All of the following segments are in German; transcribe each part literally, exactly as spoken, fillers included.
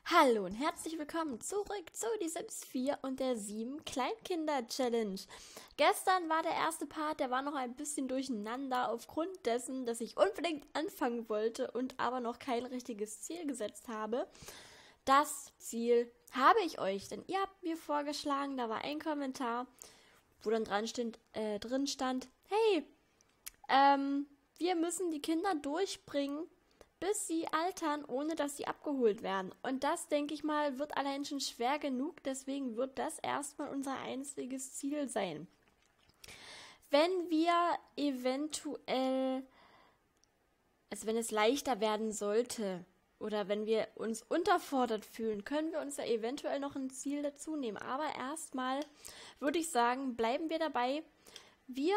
Hallo und herzlich willkommen zurück zu Die Sims vier und der sieben Kleinkinder-Challenge. Gestern war der erste Part, der war noch ein bisschen durcheinander aufgrund dessen, dass ich unbedingt anfangen wollte und aber noch kein richtiges Ziel gesetzt habe. Das Ziel habe ich euch, denn ihr habt mir vorgeschlagen, da war ein Kommentar, wo dann dran stand, äh, drin stand, hey, ähm, wir müssen die Kinder durchbringen, bis sie altern, ohne dass sie abgeholt werden. Und das, denke ich mal, wird allein schon schwer genug. Deswegen wird das erstmal unser einziges Ziel sein. Wenn wir eventuell, also wenn es leichter werden sollte, oder wenn wir uns unterfordert fühlen, können wir uns ja eventuell noch ein Ziel dazu nehmen. Aber erstmal würde ich sagen, bleiben wir dabei. Wir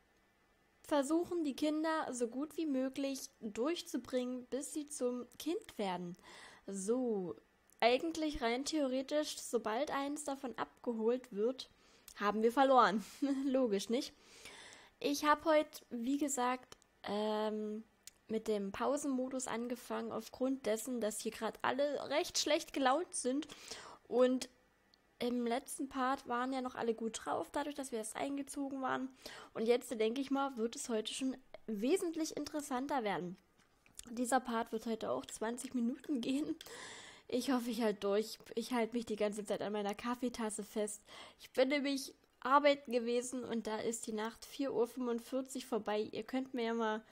versuchen, die Kinder so gut wie möglich durchzubringen, bis sie zum Kind werden. So, eigentlich rein theoretisch, sobald eins davon abgeholt wird, haben wir verloren. Logisch, nicht? Ich habe heute, wie gesagt, ähm, mit dem Pausenmodus angefangen, aufgrund dessen, dass hier gerade alle recht schlecht gelaunt sind. Und im letzten Part waren ja noch alle gut drauf, dadurch, dass wir erst eingezogen waren. Und jetzt, denke ich mal, wird es heute schon wesentlich interessanter werden. Dieser Part wird heute auch zwanzig Minuten gehen. Ich hoffe, ich halte durch. Ich halte mich die ganze Zeit an meiner Kaffeetasse fest. Ich bin nämlich arbeiten gewesen und da ist die Nacht vier Uhr fünfundvierzig vorbei. Ihr könnt mir ja mal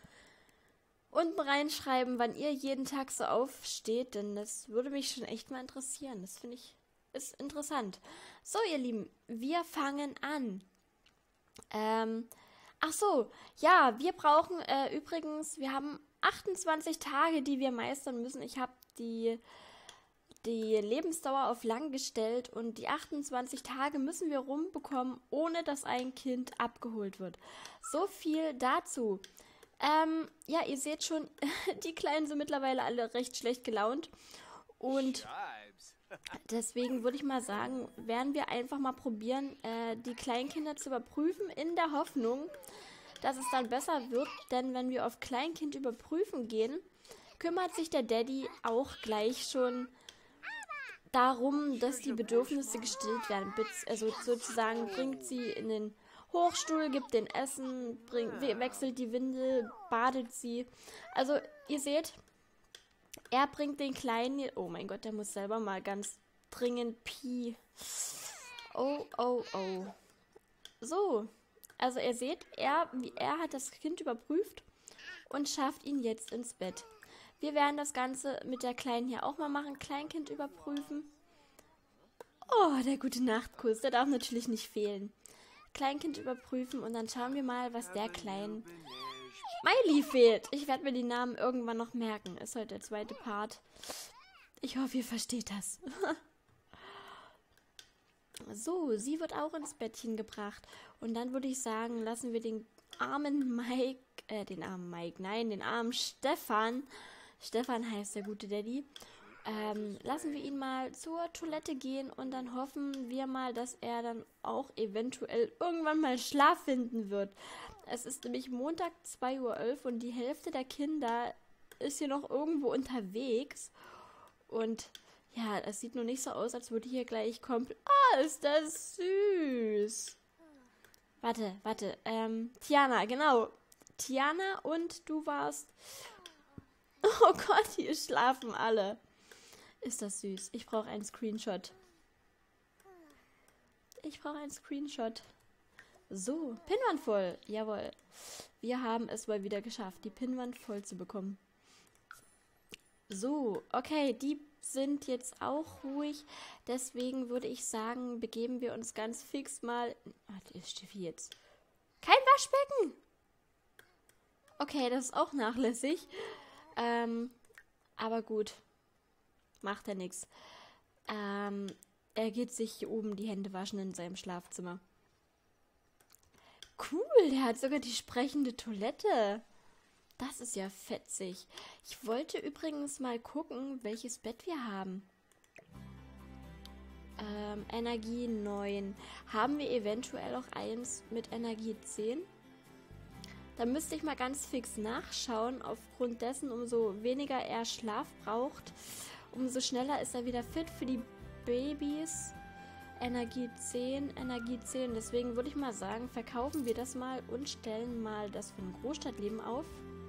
unten reinschreiben, wann ihr jeden Tag so aufsteht, denn das würde mich schon echt mal interessieren. Das finde ich ist interessant. So, ihr Lieben, wir fangen an. Ähm, ach so, ja, wir brauchen äh, übrigens, wir haben achtundzwanzig Tage, die wir meistern müssen. Ich habe die, die Lebensdauer auf lang gestellt und die achtundzwanzig Tage müssen wir rumbekommen, ohne dass ein Kind abgeholt wird. So viel dazu. Ähm, ja, ihr seht schon, die Kleinen sind mittlerweile alle recht schlecht gelaunt und deswegen würde ich mal sagen, werden wir einfach mal probieren, äh, die Kleinkinder zu überprüfen, in der Hoffnung, dass es dann besser wird. Denn wenn wir auf Kleinkind überprüfen gehen, kümmert sich der Daddy auch gleich schon darum, dass die Bedürfnisse gestillt werden. Also sozusagen bringt sie in den Hochstuhl, gibt den Essen, bringt, wechselt die Windel, badet sie. Also ihr seht, er bringt den Kleinen... Oh mein Gott, der muss selber mal ganz dringend pie. Oh, oh, oh. So, also ihr seht, er, er hat das Kind überprüft und schafft ihn jetzt ins Bett. Wir werden das Ganze mit der Kleinen hier auch mal machen. Kleinkind überprüfen. Oh, der gute Nachtkuss, der darf natürlich nicht fehlen. Kleinkind überprüfen und dann schauen wir mal, was der Kleinen... Miley fehlt. Ich werde mir die Namen irgendwann noch merken. Ist heute der zweite Part. Ich hoffe, ihr versteht das. So, sie wird auch ins Bettchen gebracht. Und dann würde ich sagen, lassen wir den armen Mike, äh, den armen Mike, nein, den armen Stefan. Stefan heißt der gute Daddy. Ähm, lassen wir ihn mal zur Toilette gehen und dann hoffen wir mal, dass er dann auch eventuell irgendwann mal Schlaf finden wird. Es ist nämlich Montag zwei Uhr elf und die Hälfte der Kinder ist hier noch irgendwo unterwegs. Und ja, es sieht nur nicht so aus, als würde hier gleich kommen. Ah, ist das süß. Warte, warte. Ähm, Tiana, genau. Tiana und du warst... Oh Gott, hier schlafen alle. Ist das süß. Ich brauche einen Screenshot. Ich brauche einen Screenshot. So, Pinnwand voll. Jawohl. Wir haben es mal wieder geschafft, die Pinnwand voll zu bekommen. So, okay, die sind jetzt auch ruhig. Deswegen würde ich sagen, begeben wir uns ganz fix mal... Warte, ist Steffi jetzt? Kein Waschbecken! Okay, das ist auch nachlässig. Ähm, aber gut. Macht er nichts. Ähm, er geht sich hier oben die Hände waschen in seinem Schlafzimmer. Cool, der hat sogar die sprechende Toilette. Das ist ja fetzig. Ich wollte übrigens mal gucken, welches Bett wir haben. Ähm, Energie neun. Haben wir eventuell auch eins mit Energie zehn? Da müsste ich mal ganz fix nachschauen, aufgrund dessen, umso weniger er Schlaf braucht, umso schneller ist er wieder fit für die Babys. Energie zehn, Energie zehn. Deswegen würde ich mal sagen, verkaufen wir das mal und stellen mal das von Großstadtleben auf.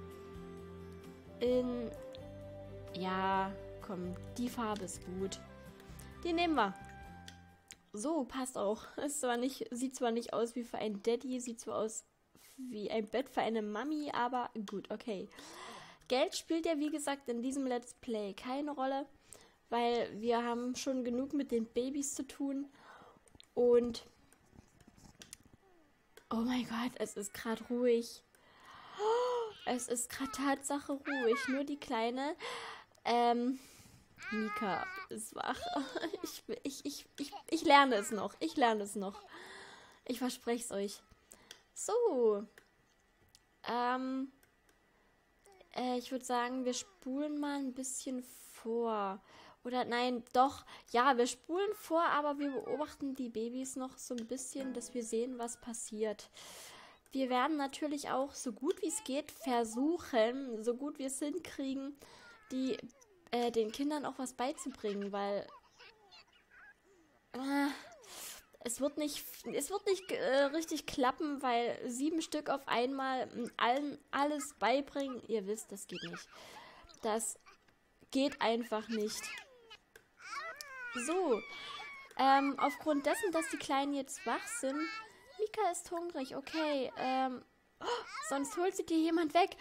In... Ja, komm, die Farbe ist gut. Die nehmen wir. So, passt auch. Ist zwar nicht, sieht zwar nicht aus wie für ein Daddy, sieht zwar aus wie ein Bett für eine Mami, aber gut, okay. Geld spielt ja, wie gesagt, in diesem Let's Play keine Rolle, weil wir haben schon genug mit den Babys zu tun. Und... Oh mein Gott, es ist gerade ruhig. Es ist gerade Tatsache ruhig. Nur die Kleine... Ähm... Mika ist wach. Ich, ich, ich, ich, ich lerne es noch. Ich lerne es noch. Ich verspreche es euch. So. Ähm. Äh, ich würde sagen, wir spulen mal ein bisschen vor. Oder nein, doch. Ja, wir spulen vor, aber wir beobachten die Babys noch so ein bisschen, dass wir sehen, was passiert. Wir werden natürlich auch, so gut wie es geht, versuchen, so gut wir es hinkriegen, die Äh, den Kindern auch was beizubringen, weil äh, es wird nicht, es wird nicht äh, richtig klappen, weil sieben Stück auf einmal allen alles beibringen. Ihr wisst, das geht nicht. Das geht einfach nicht. So, ähm, aufgrund dessen, dass die Kleinen jetzt wach sind, Mika ist hungrig, okay, ähm, oh, sonst holt sie dir jemand weg.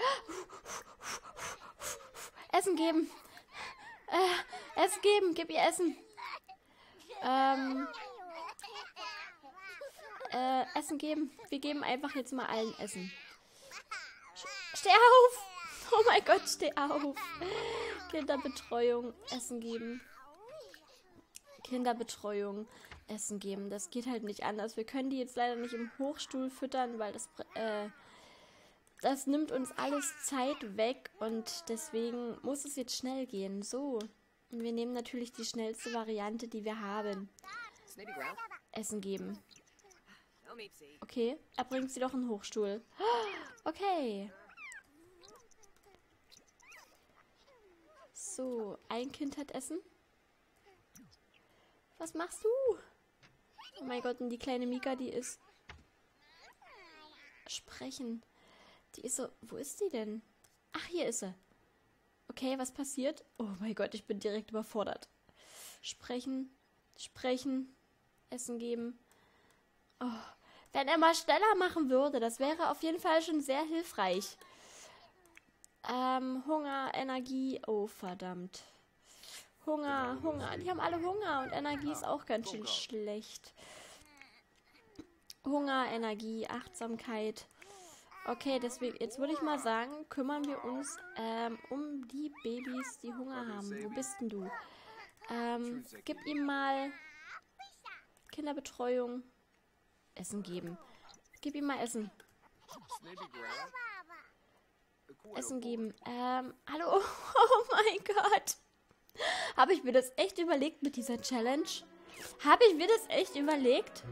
Essen geben. Äh, Essen geben, gib ihr Essen. Ähm, äh, Essen geben. Wir geben einfach jetzt mal allen Essen. Steh auf! Oh mein Gott, steh auf! Kinderbetreuung, Essen geben. Kinderbetreuung, Essen geben. Das geht halt nicht anders. Wir können die jetzt leider nicht im Hochstuhl füttern, weil das, äh, das nimmt uns alles Zeit weg und deswegen muss es jetzt schnell gehen. So. Und wir nehmen natürlich die schnellste Variante, die wir haben. Essen geben. Okay, er bringt sie doch in den Hochstuhl. Okay. So, ein Kind hat Essen. Was machst du? Oh mein Gott, und die kleine Mika, die ist... Sprechen. Die ist so... Wo ist sie denn? Ach, hier ist sie. Okay, was passiert? Oh mein Gott, ich bin direkt überfordert. Sprechen. Sprechen. Essen geben. Oh, wenn er mal schneller machen würde, das wäre auf jeden Fall schon sehr hilfreich. Ähm, Hunger, Energie. Oh, verdammt. Hunger, Hunger. Die haben alle Hunger und Energie ist auch ganz schön schlecht. Hunger, Energie, Achtsamkeit. Okay, deswegen, jetzt würde ich mal sagen, kümmern wir uns ähm, um die Babys, die Hunger haben. Wo bist denn du? Ähm, gib ihm mal Kinderbetreuung. Essen geben. Gib ihm mal Essen. Essen geben. Ähm, hallo? Oh mein Gott. Habe ich mir das echt überlegt mit dieser Challenge? Habe ich mir das echt überlegt?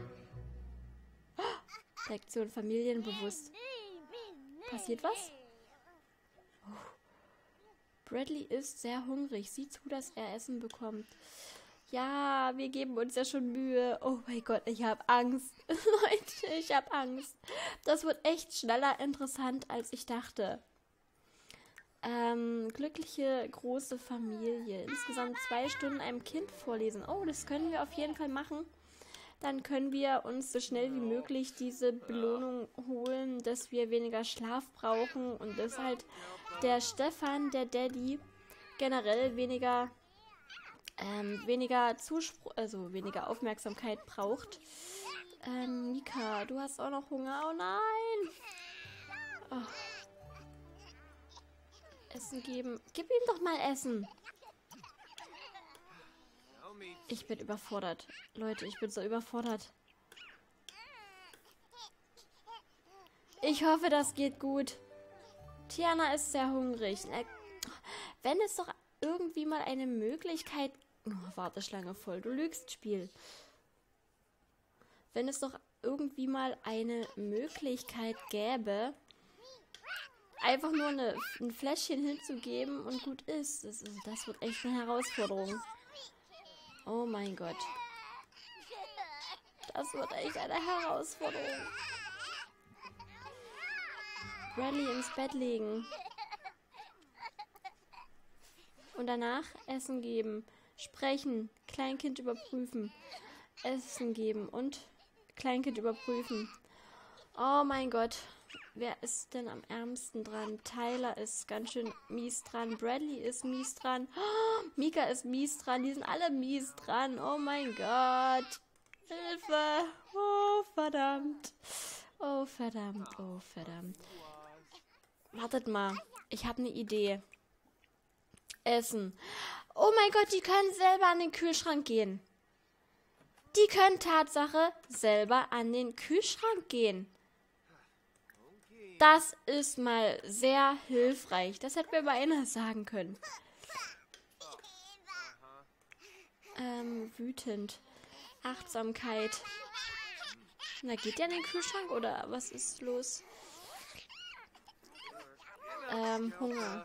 Lektion Familienbewusst. Passiert was? Oh. Bradley ist sehr hungrig. Sieh zu, dass er Essen bekommt. Ja, wir geben uns ja schon Mühe. Oh mein Gott, ich habe Angst. Leute, ich habe Angst. Das wird echt schneller interessant, als ich dachte. Ähm, glückliche große Familie. Insgesamt zwei Stunden einem Kind vorlesen. Oh, das können wir auf jeden Fall machen. Dann können wir uns so schnell wie möglich diese Belohnung holen, dass wir weniger Schlaf brauchen und dass halt der Stefan, der Daddy, generell weniger, ähm, weniger Zuspruch, also weniger Aufmerksamkeit braucht. Ähm, Mika, du hast auch noch Hunger. Oh nein! Oh. Essen geben. Gib ihm doch mal Essen. Ich bin überfordert. Leute, ich bin so überfordert. Ich hoffe, das geht gut. Tiana ist sehr hungrig. Wenn es doch irgendwie mal eine Möglichkeit... Oh, Warteschlange voll. Du lügst, Spiel. Wenn es doch irgendwie mal eine Möglichkeit gäbe... einfach nur eine, ein Fläschchen hinzugeben und gut ist. Das, ist. das wird echt eine Herausforderung. Oh mein Gott. Das wird echt eine Herausforderung. Bradley ins Bett legen. Und danach Essen geben. Sprechen. Kleinkind überprüfen. Essen geben und Kleinkind überprüfen. Oh mein Gott. Wer ist denn am ärmsten dran? Tyler ist ganz schön mies dran. Bradley ist mies dran. Oh, Mika ist mies dran. Die sind alle mies dran. Oh mein Gott. Hilfe. Oh, verdammt. Oh, verdammt. Oh, verdammt. Wartet mal. Ich habe eine Idee. Essen. Oh mein Gott, die können selber an den Kühlschrank gehen. Die können Tatsache selber an den Kühlschrank gehen. Das ist mal sehr hilfreich. Das hätte mir mal einer sagen können. Ähm, wütend. Achtsamkeit. Na, geht der in den Kühlschrank oder was ist los? Ähm, Hunger.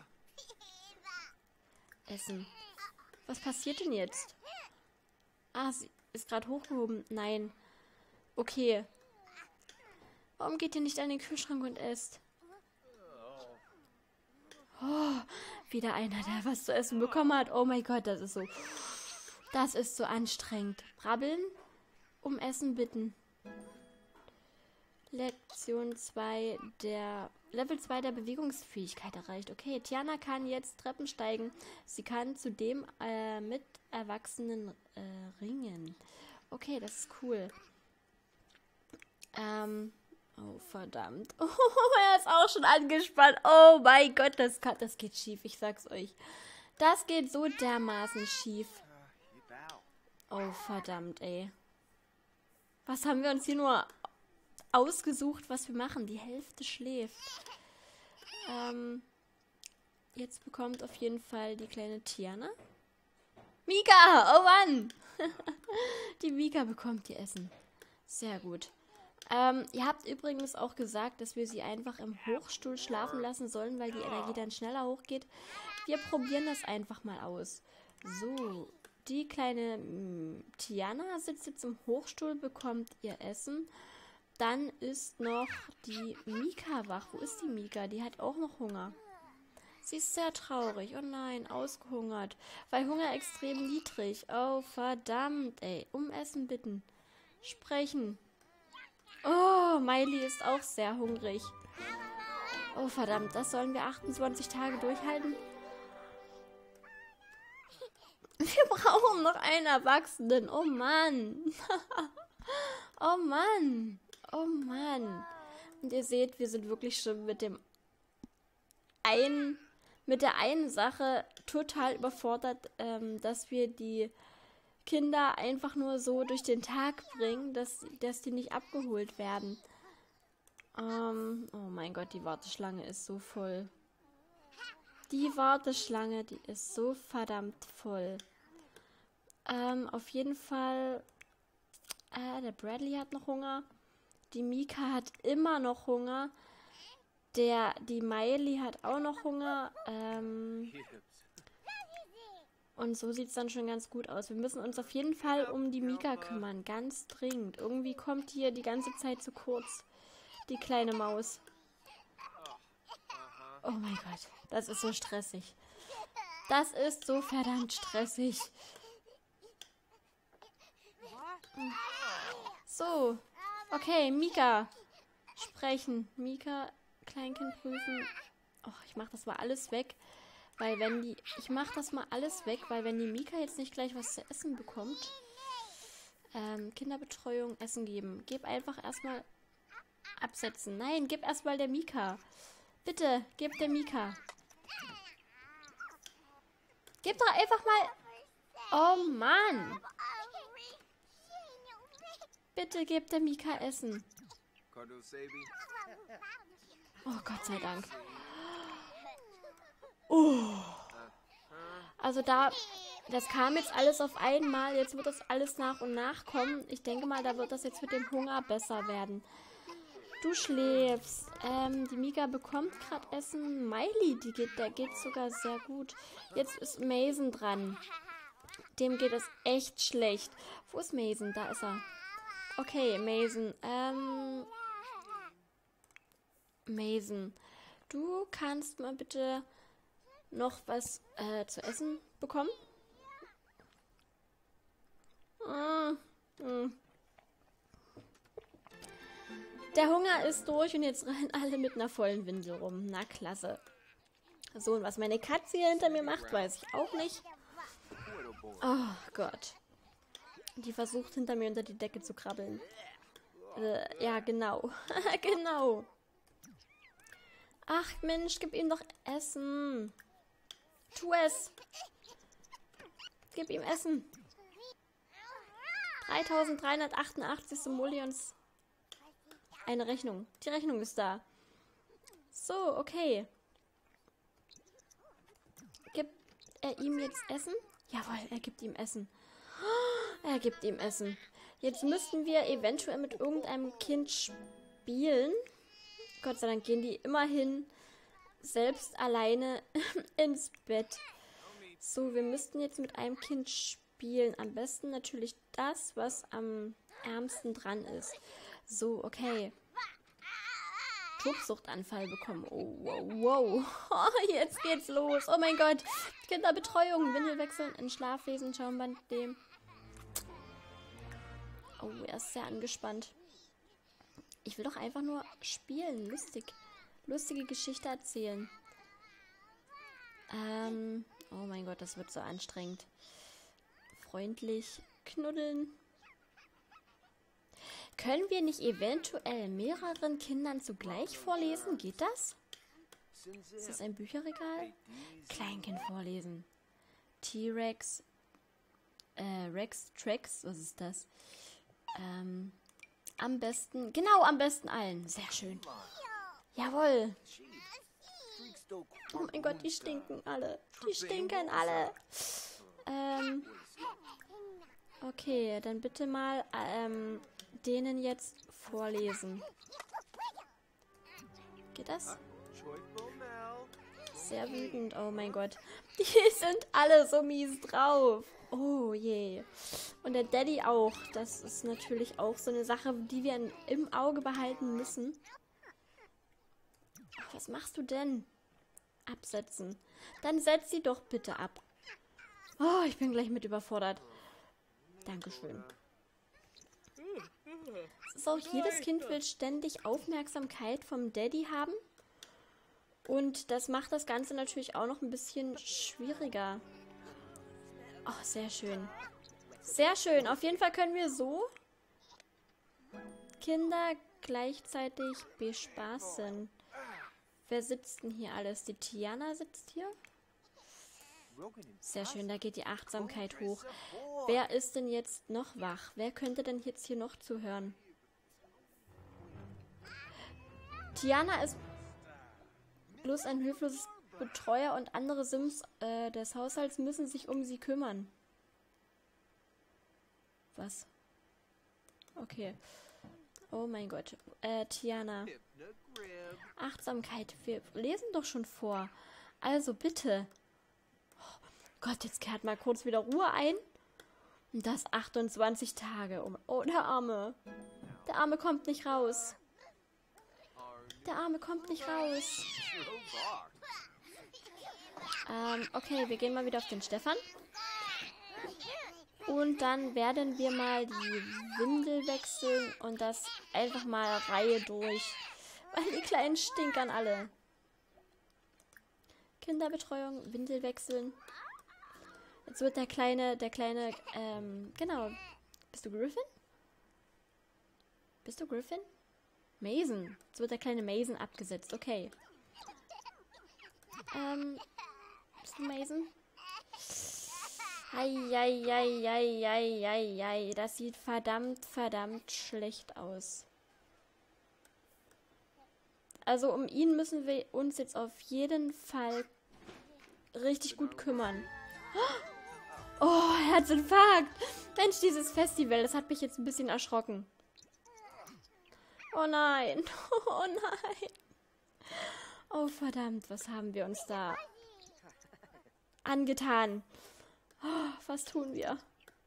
Essen. Was passiert denn jetzt? Ah, sie ist gerade hochgehoben. Nein. Okay. Warum geht ihr nicht an den Kühlschrank und esst? Oh, wieder einer, der was zu essen bekommen hat. Oh mein Gott, das ist so... Das ist so anstrengend. Brabbeln, um Essen bitten. Lektion zwei der... Level zwei der Bewegungsfähigkeit erreicht. Okay, Tiana kann jetzt Treppen steigen. Sie kann zudem äh, mit Erwachsenen äh, ringen. Okay, das ist cool. Ähm... Oh, verdammt. Oh, er ist auch schon angespannt. Oh mein Gott, das, kann, das geht schief, ich sag's euch. Das geht so dermaßen schief. Oh, verdammt, ey. Was haben wir uns hier nur ausgesucht, was wir machen? Die Hälfte schläft. Ähm, jetzt bekommt auf jeden Fall die kleine Tiana. Mika! Oh Mann! Die Mika bekommt ihr Essen. Sehr gut. Ähm, ihr habt übrigens auch gesagt, dass wir sie einfach im Hochstuhl schlafen lassen sollen, weil die Energie dann schneller hochgeht. Wir probieren das einfach mal aus. So, die kleine mh, Tiana sitzt jetzt im Hochstuhl, bekommt ihr Essen. Dann ist noch die Mika wach. Wo ist die Mika? Die hat auch noch Hunger. Sie ist sehr traurig. Oh nein, ausgehungert. Weil Hunger extrem niedrig. Oh, verdammt, ey. Um Essen bitten. Sprechen. Oh, Miley ist auch sehr hungrig. Oh, verdammt, das sollen wir achtundzwanzig Tage durchhalten? Wir brauchen noch einen Erwachsenen. Oh Mann. Oh Mann. Oh Mann. Und ihr seht, wir sind wirklich schon mit dem einen, mit der einen Sache total überfordert, ähm, dass wir die Kinder einfach nur so durch den Tag bringen, dass, dass die nicht abgeholt werden. Ähm, oh mein Gott, die Warteschlange ist so voll. Die Warteschlange, die ist so verdammt voll. Ähm, auf jeden Fall, äh, der Bradley hat noch Hunger. Die Mika hat immer noch Hunger. Der, die Miley hat auch noch Hunger. Ähm... Und so sieht es dann schon ganz gut aus. Wir müssen uns auf jeden Fall um die Mika kümmern. Ganz dringend. Irgendwie kommt hier die ganze Zeit zu kurz. Die kleine Maus. Oh mein Gott. Das ist so stressig. Das ist so verdammt stressig. So. Okay, Mika. Sprechen. Mika, Kleinkind prüfen. Oh, ich mach das mal alles weg. Weil wenn die... Ich mache das mal alles weg, weil wenn die Mika jetzt nicht gleich was zu essen bekommt... Ähm, Kinderbetreuung, Essen geben. Gib einfach erstmal... Absetzen. Nein, gib erstmal der Mika. Bitte, gib der Mika. Gib doch einfach mal... Oh Mann. Bitte gib der Mika Essen. Oh, Gott sei Dank. Oh. Also da, das kam jetzt alles auf einmal. Jetzt wird das alles nach und nach kommen. Ich denke mal, da wird das jetzt mit dem Hunger besser werden. Du schläfst. Ähm, die Mika bekommt gerade Essen. Miley, die geht, der geht sogar sehr gut. Jetzt ist Mason dran. Dem geht es echt schlecht. Wo ist Mason? Da ist er. Okay, Mason. Ähm, Mason, du kannst mal bitte noch was äh, zu essen bekommen? Mm, mm. Der Hunger ist durch und jetzt rennen alle mit einer vollen Windel rum. Na, klasse. So, und was meine Katze hier hinter mir macht, weiß ich auch nicht. Oh Gott. Die versucht hinter mir unter die Decke zu krabbeln. Äh, ja, genau. Genau. Ach Mensch, gib ihm doch Essen. Tu es. Gib ihm Essen. dreitausenddreihundertachtundachtzig Simoleons. Eine Rechnung. Die Rechnung ist da. So, okay. Gibt er ihm jetzt Essen? Jawohl, er gibt ihm Essen. Er gibt ihm Essen. Jetzt müssten wir eventuell mit irgendeinem Kind spielen. Gott sei Dank gehen die immerhin selbst alleine ins Bett. So, wir müssten jetzt mit einem Kind spielen. Am besten natürlich das, was am ärmsten dran ist. So, okay. Tobsuchtanfall bekommen. Oh, wow, wow. Oh, jetzt geht's los. Oh mein Gott. Kinderbetreuung, Windel wechseln, in Schlafwesen, Schaumband nehmen. Oh, er ist sehr angespannt. Ich will doch einfach nur spielen. Lustig. Lustige Geschichte erzählen. Ähm, oh mein Gott, das wird so anstrengend. Freundlich knuddeln. Können wir nicht eventuell mehreren Kindern zugleich vorlesen? Geht das? Ist das ein Bücherregal? Kleinkind vorlesen. T-Rex. Äh, Rex Trax. Was ist das? Ähm, am besten. Genau, am besten allen. Sehr schön. Jawohl. Oh mein Gott, die stinken alle. Die stinken alle. Ähm. Okay, dann bitte mal, ähm, denen jetzt vorlesen. Geht das? Sehr wütend, oh mein Gott. Die sind alle so mies drauf. Oh je. Und der Daddy auch. Das ist natürlich auch so eine Sache, die wir im Auge behalten müssen. Ach, was machst du denn? Absetzen. Dann setz sie doch bitte ab. Oh, ich bin gleich mit überfordert. Dankeschön. So, jedes Kind will ständig Aufmerksamkeit vom Daddy haben. Und das macht das Ganze natürlich auch noch ein bisschen schwieriger. Oh, sehr schön. Sehr schön. Auf jeden Fall können wir so Kinder gleichzeitig bespaßen. Wer sitzt denn hier alles? Die Tiana sitzt hier. Sehr schön, da geht die Achtsamkeit hoch. Wer ist denn jetzt noch wach? Wer könnte denn jetzt hier noch zuhören? Tiana ist bloß ein höfloses Betreuer und andere Sims äh, des Haushalts müssen sich um sie kümmern. Was? Okay. Oh mein Gott. Äh, Tiana. Achtsamkeit. Wir lesen doch schon vor. Also bitte. Gott, jetzt kehrt mal kurz wieder Ruhe ein. Und das achtundzwanzig Tage. Oh, der Arme. Der Arme kommt nicht raus. Der Arme kommt nicht raus. Ähm, okay, wir gehen mal wieder auf den Stefan. Und dann werden wir mal die Windel wechseln und das einfach mal Reihe durch. Weil die Kleinen stinkern alle. Kinderbetreuung, Windel wechseln. Jetzt wird der kleine, der kleine, ähm, genau. Bist du Griffin? Bist du Griffin? Mason. Jetzt wird der kleine Mason abgesetzt. Okay. Ähm, bist du Mason? Eieieiei, das sieht verdammt, verdammt schlecht aus. Also um ihn müssen wir uns jetzt auf jeden Fall richtig gut kümmern. Oh, Herzinfarkt. Mensch, dieses Festival, das hat mich jetzt ein bisschen erschrocken. Oh nein. Oh nein. Oh verdammt, was haben wir uns da angetan? Oh, was tun wir?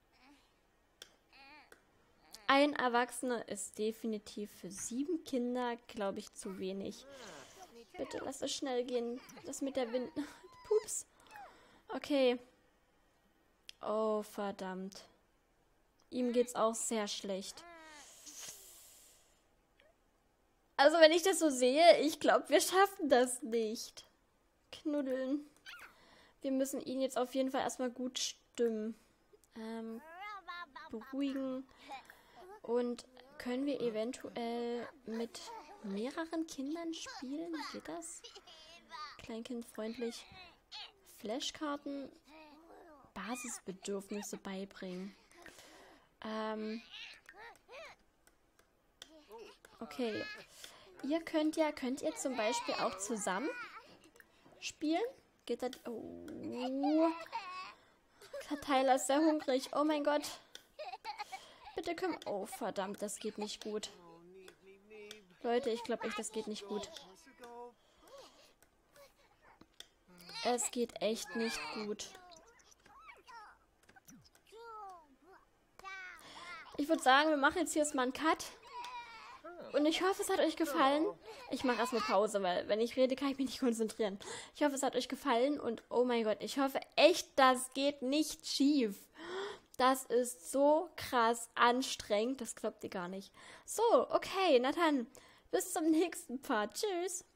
Ein Erwachsener ist definitiv für sieben Kinder, glaube ich, zu wenig. Bitte lass es schnell gehen. Das mit der Wind... Pups. Okay. Oh, verdammt. Ihm geht's auch sehr schlecht. Also, wenn ich das so sehe, ich glaube, wir schaffen das nicht. Knuddeln. Wir müssen ihn jetzt auf jeden Fall erstmal gut stimmen. Ähm, beruhigen. Und können wir eventuell mit mehreren Kindern spielen? Geht das? Kleinkindfreundlich. Flashkarten. Basisbedürfnisse beibringen. Ähm. Okay. Ihr könnt ja, könnt ihr zum Beispiel auch zusammen spielen? Geht das? Oh. Tyler ist sehr hungrig. Oh mein Gott. Bitte komm. Oh, verdammt, das geht nicht gut. Leute, ich glaube echt, das geht nicht gut. Es geht echt nicht gut. Ich würde sagen, wir machen jetzt hier erstmal einen Cut. Und ich hoffe, es hat euch gefallen. Ich mache erstmal Pause, weil wenn ich rede, kann ich mich nicht konzentrieren. Ich hoffe, es hat euch gefallen. Und oh mein Gott, ich hoffe echt, das geht nicht schief. Das ist so krass anstrengend. Das glaubt ihr gar nicht. So, okay, na dann. Bis zum nächsten Part. Tschüss.